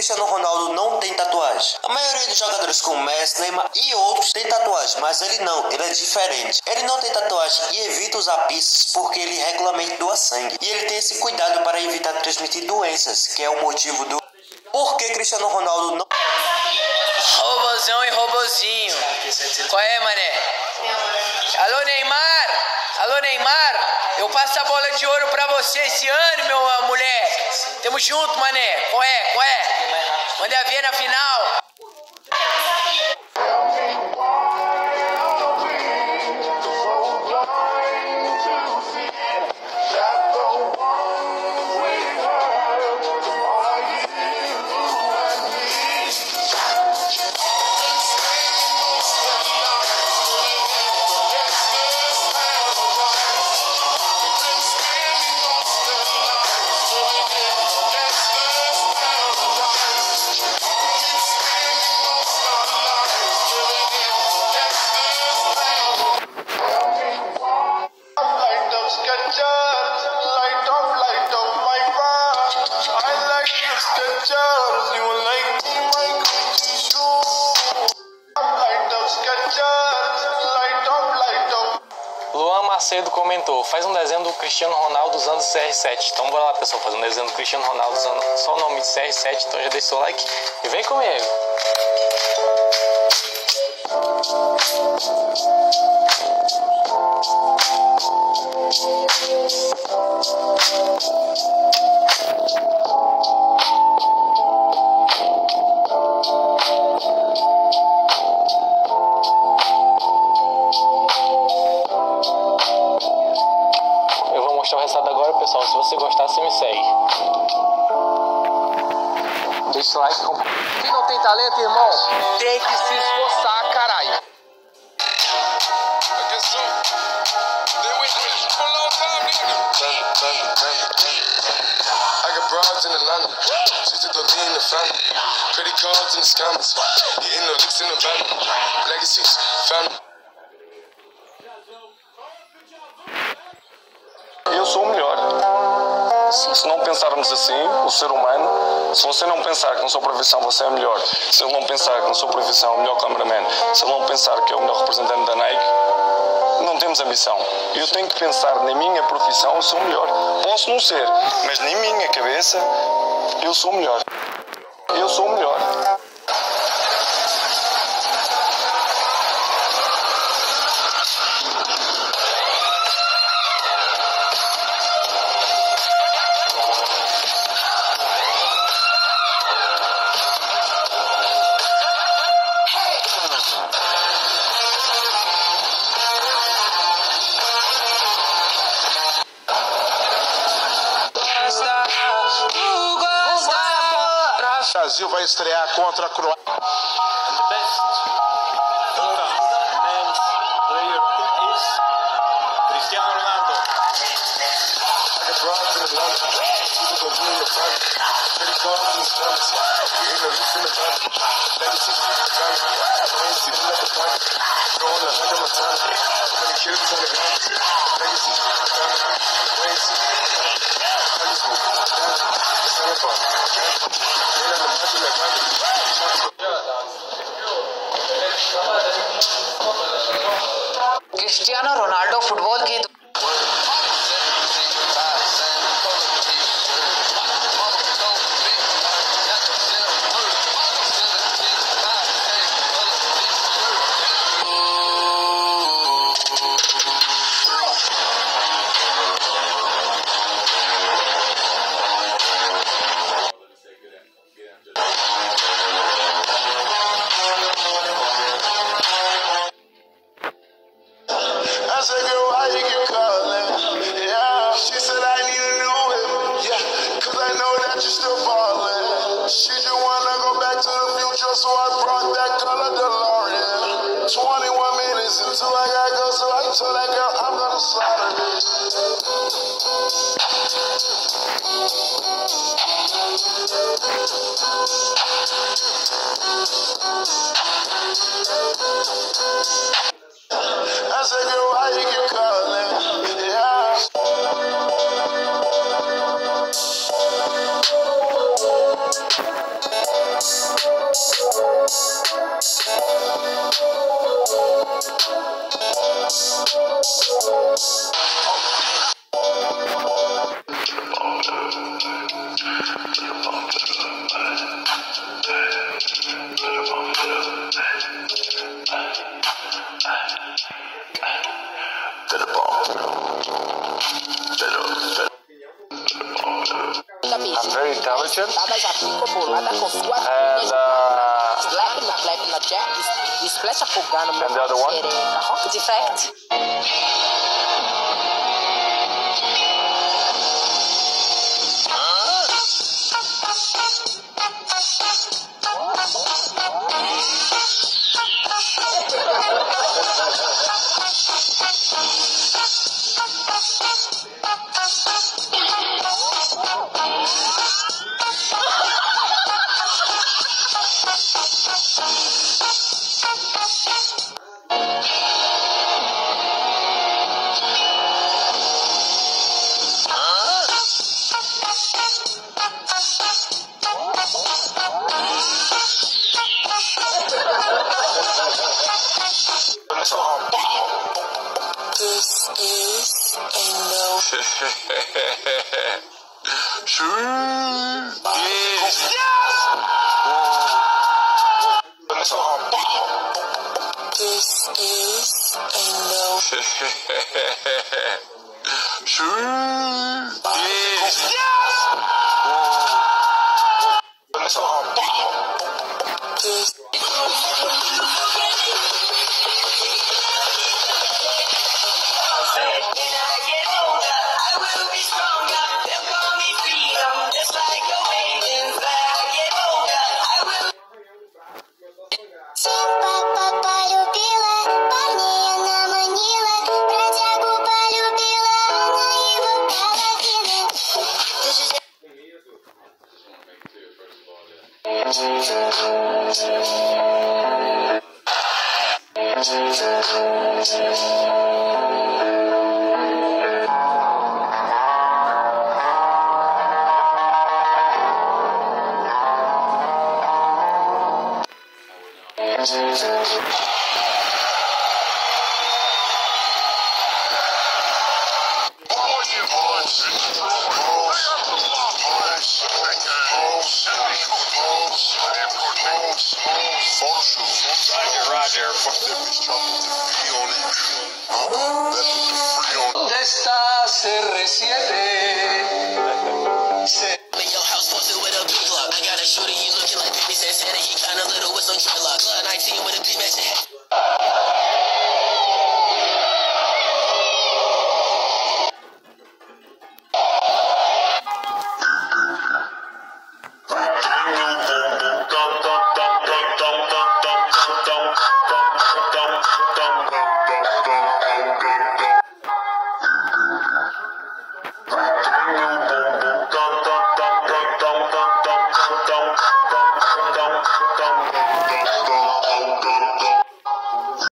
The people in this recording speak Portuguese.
Cristiano Ronaldo não tem tatuagem? A maioria dos jogadores como Messi, Neymar e outros tem tatuagem, mas ele não, ele é diferente. Ele não tem tatuagem e evita usar piercings porque ele regularmente doa sangue. E ele tem esse cuidado para evitar transmitir doenças, que é o motivo do por que Cristiano Ronaldo não... Robozão e robozinho. Qual é, mané? Alô, Neymar! Alô, Neymar! Eu passo a bola de ouro pra você esse ano, meu moleque. Tamo junto, mané. Qual é? Qual é? Manda ver na final. Luan Macedo comentou, faz um desenho do Cristiano Ronaldo usando CR7. Então bora lá, pessoal, fazer um desenho do Cristiano Ronaldo usando só o nome de CR7. Então já deixa seu like e vem comigo. Eu vou mostrar o resultado agora, pessoal. Se você gostar, você me segue. Deixa o like. Quem não tem talento, irmão, tem que se esforçar, caralho. I got broads in Atlanta, just to throw in the family. Credit cards and the scammers, hitting the licks in the van. Legacies, family. Eu sou o melhor. Se não pensarmos assim, o ser humano, se você não pensar que na sua profissão você é melhor, se ele não pensar que na sua profissão é o melhor cameraman, se ele não pensar que é o melhor representante da Nike, não temos ambição. Eu tenho que pensar na minha profissão, eu sou o melhor. Posso não ser, mas na minha cabeça, eu sou o melhor. Eu sou o melhor. O Brasil vai estrear contra a Croácia. Cristiano Ronaldo. Cristiano Ronaldo football की So I brought that color DeLorean. 21 minutes until I gotta go, so I told that girl I'm gonna slaughter it. I said, girl, why you keep calling? Yeah. question. Dada já fica bolada com sua And slap na clap na jack, splash a pulgar no meu And the other one? xereca. Rock defect. This is a no. Sure. Yes. This is a no. Sure. Yes. This. Полюбила, парня она манила, бродягу полюбила, она его половина. ¿Dónde estás, R7? Your house posted with a big block. I got a shooter, you looking like 50 Cent. He kinda little with some dreadlocks. 19 with a B-match.